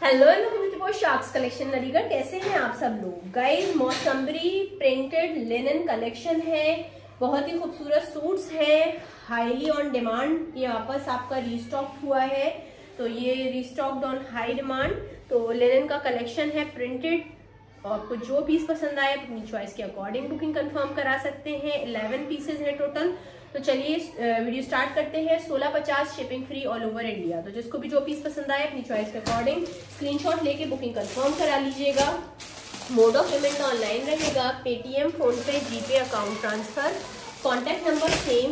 Hello and sharks collection Aligarh. कैसे हैं आप सब लोग? गाइस, मौसम्बरी प्रिंटेड लिनन कलेक्शन है, बहुत ही खूबसूरत सूट्स हैं, हाईली ऑन डिमांड। ये वापस आपका रीस्टॉक हुआ है, तो ये रीस्टॉक्ड ऑन हाई डिमांड। तो लिनन का कलेक्शन है प्रिंटेड। आपको जो पीस पसंद आए अपनी चॉइस के अकॉर्डिंग बुकिंग कंफर्म करा सकते हैं। 11 पीसेज हैं टोटल। तो चलिए वीडियो स्टार्ट करते हैं। 1650 shipping free all over India. तो जिसको भी जो पीस पसंद आए अपनी चॉइस के अकॉर्डिंग स्क्रीनशॉट लेके बुकिंग कंफर्म करा लीजिएगा। मोड ऑफ पेमेंट ऑनलाइन रहेगा, Paytm, PhonePe, GPay, account transfer. Contact number same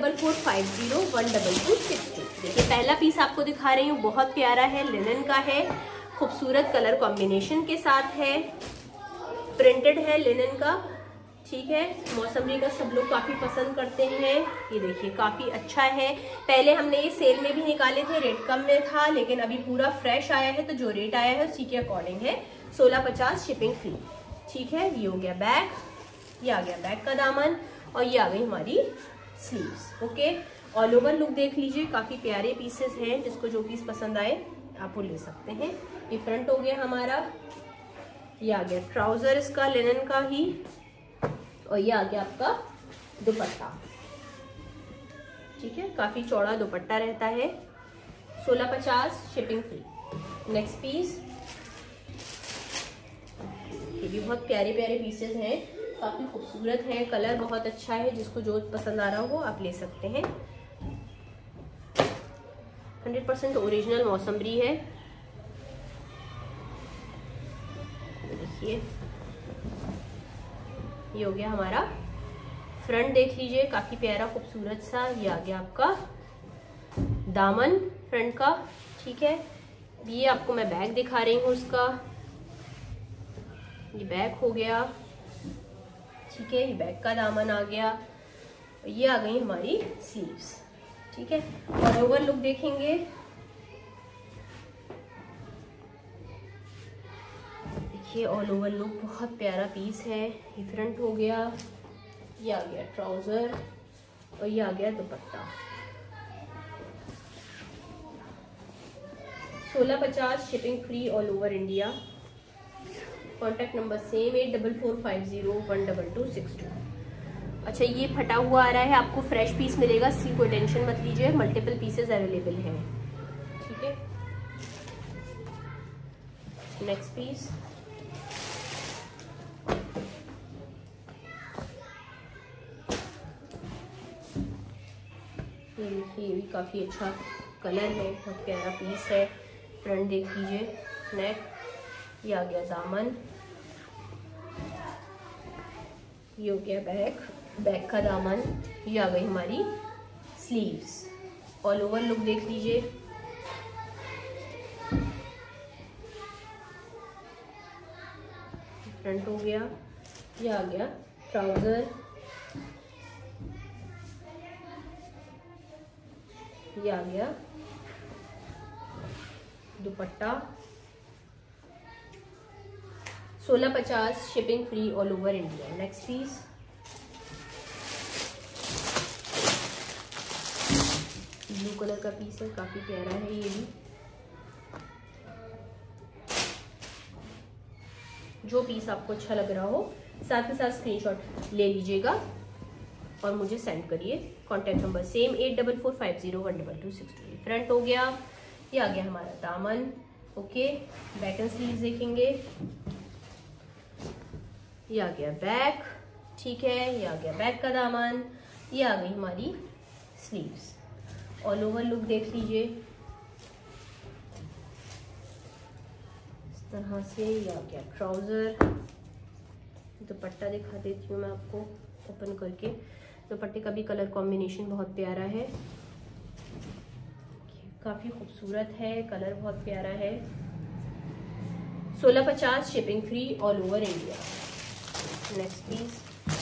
8445012262। देखिए पहला पीस आपको दिखा रही हूँ, बहुत प्यारा है, लिनन का है, खूबसूरत कलर कॉम्बिनेशन के साथ है, प्रिंटेड है लिनन का। ठीक है, मौसम्बरी का सब लोग काफी पसंद करते हैं। ये देखिए काफी अच्छा है। पहले हमने ये सेल में भी निकाले थे, रेट कम में था, लेकिन अभी पूरा फ्रेश आया है, तो जो रेट आया है उसी के अकॉर्डिंग है। 1650 शिपिंग फ्री। ठीक है, ये हो गया बैक, ये आ गया बैक का दामन, और ये आ गई हमारी sleeves. Okay, all over look देख लीजिए, काफी प्यारे पीसेस हैं। जिसको जो पीस पसंद आए आप वो ले सकते हैं। ये फ्रंट हो गया हमारा, ये आ गया ट्राउजर इसका लिनन का ही, और ये आ गया आपका दुपट्टा। ठीक है, काफी चौड़ा दुपट्टा रहता है। 1650 शिपिंग फ्री। नेक्स्ट पीस, ये भी बहुत प्यारे प्यारे पीसेस हैं, काफी खूबसूरत है, कलर बहुत अच्छा है। जिसको जो पसंद आ रहा हो आप ले सकते हैं। 100% ओरिजिनल मौसम्बरी है। देखिए ये हो गया हमारा फ्रंट, देख लीजिए काफी प्यारा खूबसूरत सा। ये आ गया आपका दामन फ्रंट का। ठीक है, ये आपको मैं बैक दिखा रही हूँ उसका। ये बैक हो गया। ठीक है, ये बैक का दामन आ गया, ये आ गई हमारी स्लीव्स। ठीक है, और ओवर लुक देखेंगे, ये ऑल ओवर लुक बहुत प्यारा पीस है। ये फ्रंट हो गया, ये आ गया ट्राउजर, और ये आ गया दुपट्टा। 1650 shipping free all over India. Contact number same 8445012262। अच्छा, ये फटा हुआ आ रहा है, आपको फ्रेश पीस मिलेगा, इसकी कोई टेंशन मत लीजिए, मल्टीपल पीसेस अवेलेबल हैं। ठीक है, नेक्स्ट पीस, ये देखिए, ये भी काफ़ी अच्छा कलर है, बहुत प्यारा पीस है। फ्रंट देख लीजिए, नेक, ये आ गया दामन, ये हो गया बैक, बैक का दामन, ये आ गई हमारी स्लीव्स। ऑल ओवर लुक देख लीजिए, फ्रंट हो गया, ये आ गया ट्राउजर, ये आ गया दुपट्टा। 1650 shipping free all over India. Next piece, blue colour का पीस है, काफी प्यारा है ये भी। जो पीस आपको अच्छा लग रहा हो साथ के साथ स्क्रीनशॉट ले लीजिएगा और मुझे सेंड करिए। Contact number same 8445012262। फ्रंट हो गया, ये आ गया हमारा दामन। ओके, बैक एंड स्लीव्स देखेंगे, ये आ गया बैक। ठीक है, ये आ गया बैक का दामन, ये आ गई हमारी स्लीव्स। ऑल ओवर लुक देख लीजिए, इस तरह से। ये आ गया ट्राउजर, दुपट्टा दिखा देती हूँ मैं आपको ओपन करके। दुपट्टे का भी कलर कॉम्बिनेशन बहुत प्यारा है, काफी खूबसूरत है, कलर बहुत प्यारा है। 1650 shipping free all over India. Next piece,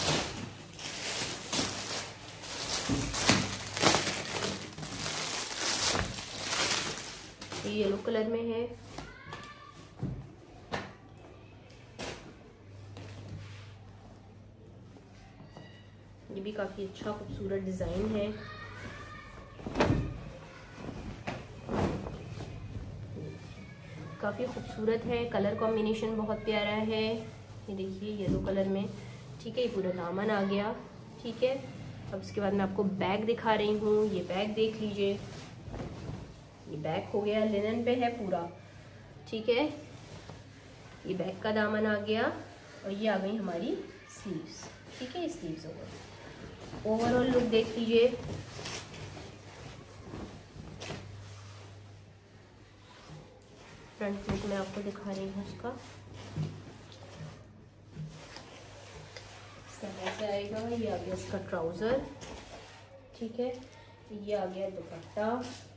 ये येलो कलर में है, ये भी काफी अच्छा खूबसूरत डिजाइन है। काफ़ी खूबसूरत है, कलर कॉम्बिनेशन बहुत प्यारा है। ये देखिए येलो कलर में, ठीक है। ये पूरा दामन आ गया, ठीक है। अब इसके बाद मैं आपको बैग दिखा रही हूँ। ये बैग देख लीजिए, ये बैग हो गया, लिनन पे है पूरा, ठीक है। ये बैग का दामन आ गया और ये आ गई हमारी स्लीव्स, ठीक है। स्लीव्स हो गए। ओवरऑल लुक देख लीजिए, फ्रंट लुक मैं आपको दिखा रही हूँ उसका। ऐसे आएगा। ये आ गया इसका ट्राउजर, ठीक है। ये आ गया दुपट्टा,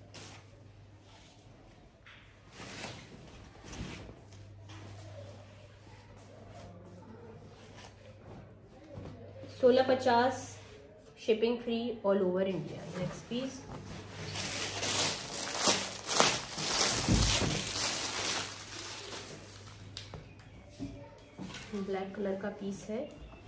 1650 shipping free all over India. Next piece, black colour का पीस है।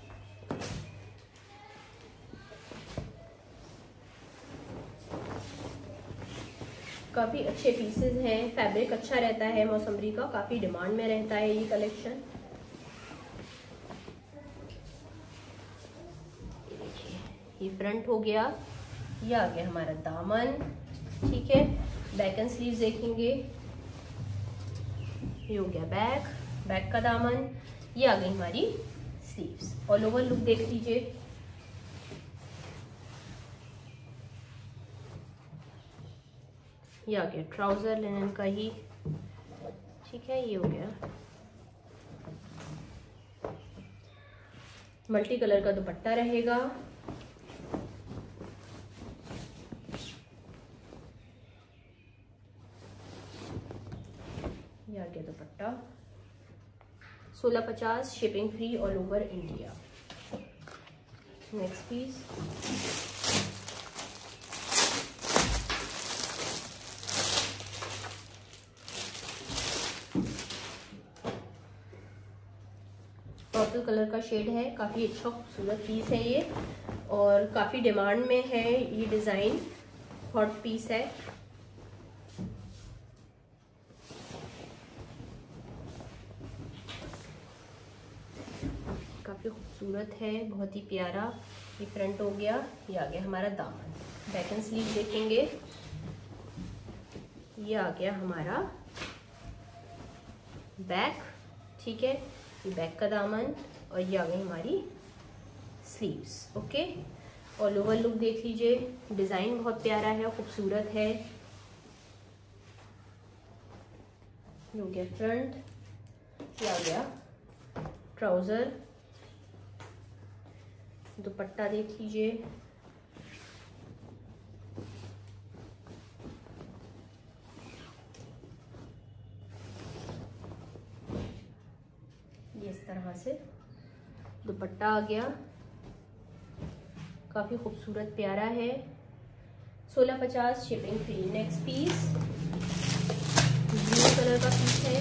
काफ़ी अच्छे पीसेस हैं, फैब्रिक अच्छा रहता है मौसम्बरी का, काफ़ी डिमांड में रहता है ये कलेक्शन। ये फ्रंट हो गया, ये आ गया हमारा दामन, ठीक है। बैक एंड स्लीव्स देखेंगे, ये हो गया बैक, बैक का दामन, ये आ गई हमारी स्लीव्स। ऑल ओवर लुक देख लीजिए, ये आ गया ट्राउजर लिनन का ही, ठीक है। ये हो गया मल्टी कलर का दुपट्टा रहेगा, ये आ गया दुपट्टा। 1650 shipping free all over India. Next piece, purple colour का शेड है, काफ़ी अच्छा खूबसूरत पीस है ये और काफ़ी डिमांड में है ये डिज़ाइन, हॉट पीस है। काफ़ी खूबसूरत है, बहुत ही प्यारा। ये फ्रंट हो गया, ये आ गया हमारा दामन। बैक एंड स्लीव देखेंगे, ये आ गया हमारा बैक, ठीक है। ये बैक का दामन और ये आ गई हमारी sleeves, okay. All over look देख लीजिए, डिज़ाइन बहुत प्यारा है, खूबसूरत है। ये हो गया फ्रंट, ये आ गया ट्राउज़र, दुपट्टा देख लीजिए, ये इस तरह से दुपट्टा आ गया, काफ़ी खूबसूरत प्यारा है। 1650 shipping free. Next piece, blue colour का पीस है,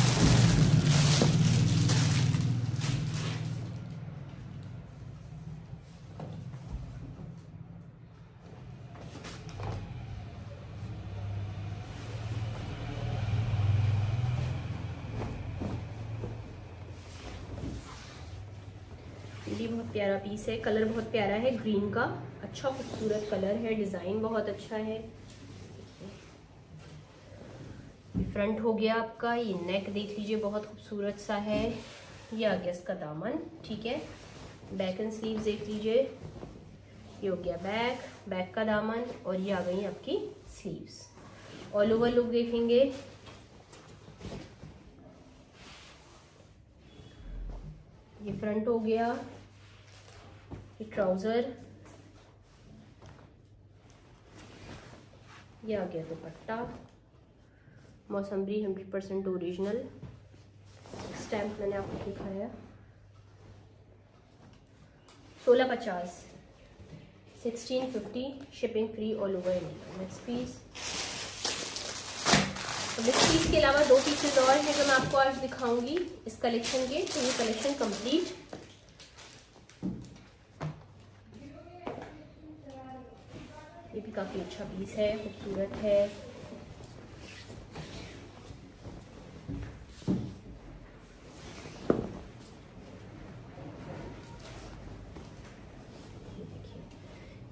ये बहुत प्यारा पीस है, कलर बहुत प्यारा है ग्रीन का, अच्छा खूबसूरत कलर है, डिज़ाइन बहुत अच्छा है। फ्रंट हो गया आपका, ये नेक देख लीजिए बहुत खूबसूरत सा है, ये आ गया इसका दामन, ठीक है। बैक एंड स्लीव्स देख लीजिए, ये हो गया बैक, बैक का दामन और ये आ गई आपकी स्लीव्स। ऑल ओवर लुक देखेंगे, ये फ्रंट हो गया, ये ट्राउजर, ये आ गया दुपट्टा, मौसम्बरी 100% ओरिजिनल, स्टैम्प मैंने आपको दिखाया। 1650 1650 shipping free all over India. Next piece, तो इस पीस के अलावा 2 पीसेज और हैं जो मैं आपको आज दिखाऊंगी इस कलेक्शन के, तो ये कलेक्शन कंप्लीट। ये भी काफ़ी अच्छा पीस है, खूबसूरत है।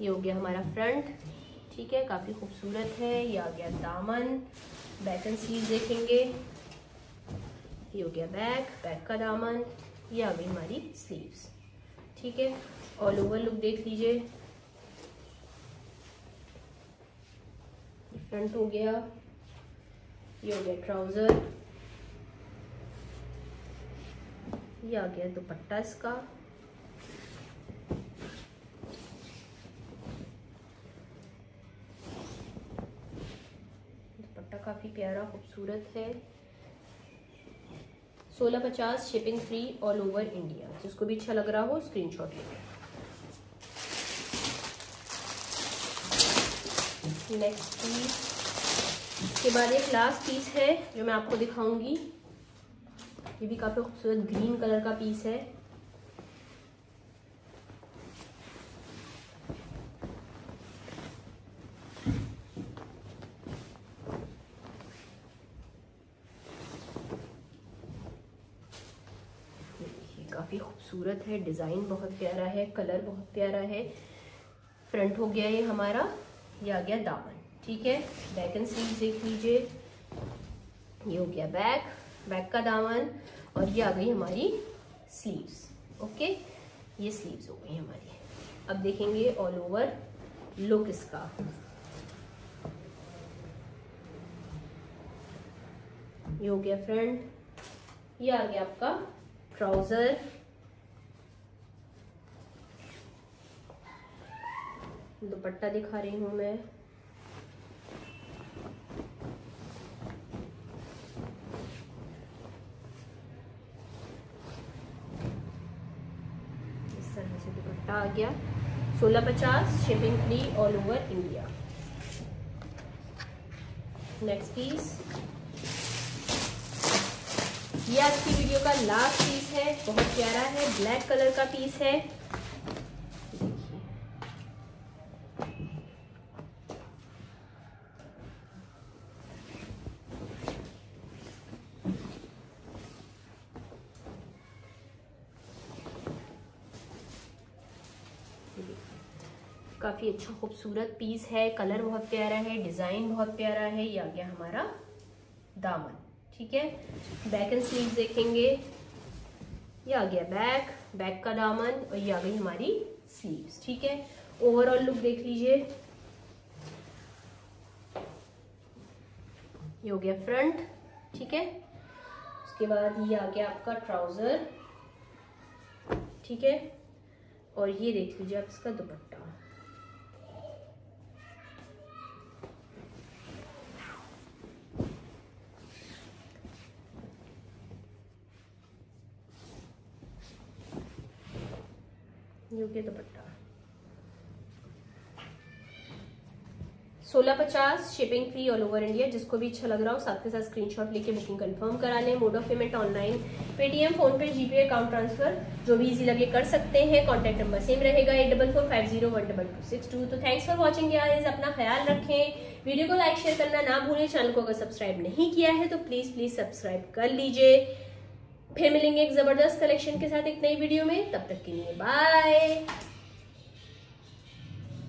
ये हो गया हमारा फ्रंट, ठीक है, काफी खूबसूरत है। ये आ गया दामन, बैक एंड स्लीव देखेंगे। ये हो गया बैक, बैक का दामन। ये आ गई हमारी स्लीव्स, ठीक है। ऑल ओवर लुक देख लीजिए, फ्रंट हो गया, ये हो गया ट्राउजर, ये आ गया दुपट्टा इसका, दुपट्टा काफी प्यारा खूबसूरत है। 1650 shipping free all over India. जिसको भी अच्छा लग रहा हो स्क्रीनशॉट लेंगे। नेक्स्ट पीस, इसके बाद एक लास्ट पीस है जो मैं आपको दिखाऊंगी। ये भी काफी खूबसूरत ग्रीन कलर का पीस है। काफी खूबसूरत है, डिजाइन बहुत प्यारा है, कलर बहुत प्यारा है। फ्रंट हो गया ये हमारा, ये आ गया दामन, ठीक है। बैक एंड स्लीव देख लीजिए, ये हो गया बैक, बैक का दामन, और ये आ गई हमारी स्लीव्स। ओके, ये स्लीव्स हो गई हमारी। अब देखेंगे ऑल ओवर लुक इसका। ये हो गया फ्रंट, ये आ गया आपका ट्राउजर, दुपट्टा दिखा रही हूं मैं। इस तरह से दुपट्टा आ गया। 1650 shipping free all over India. Next piece, ये आज की वीडियो का लास्ट पीस है, बहुत प्यारा है, ब्लैक कलर का पीस है। काफी अच्छा खूबसूरत पीस है, कलर बहुत प्यारा है, डिजाइन बहुत प्यारा है। ये आ गया हमारा दामन, ठीक है। बैक एंड स्लीव देखेंगे, ये आ गया बैक, बैक का दामन, और ये आ गई हमारी स्लीव्स, ठीक है। ओवरऑल लुक देख लीजिए, ये हो गया फ्रंट, ठीक है। उसके बाद ये आ गया आपका ट्राउजर, ठीक है, और ये देख लीजिए आप इसका दुपट्टा। ये दुपट्टा 1650 shipping free all over India. जिसको भी अच्छा लग रहा हो साथ के साथ स्क्रीनशॉट लेके बुकिंग कंफर्म करा लें। Mode of payment online, Paytm, PhonePe, GPay, account transfer, जो भी इजी लगे कर सकते हैं। कॉन्टैक्ट नंबर सेम रहेगा 8445012262। तो थैंक्स फॉर वॉचिंग गाइस, अपना ख्याल रखें। वीडियो को लाइक शेयर करना ना भूलें। चैनल को अगर सब्सक्राइब नहीं किया है तो प्लीज सब्सक्राइब कर लीजिए। फिर मिलेंगे एक जबरदस्त कलेक्शन के साथ एक नई वीडियो में, तब तक के लिए बाय।